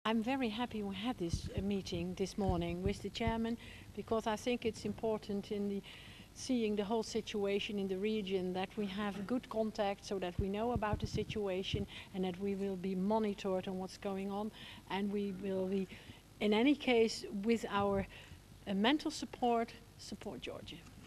I'm very happy we had this meeting this morning with the chairman, because I think it's important in seeing the whole situation in the region that we have good contact so that we know about the situation and that we will be monitored on what's going on, and we will be, in any case, with our mental support Georgia.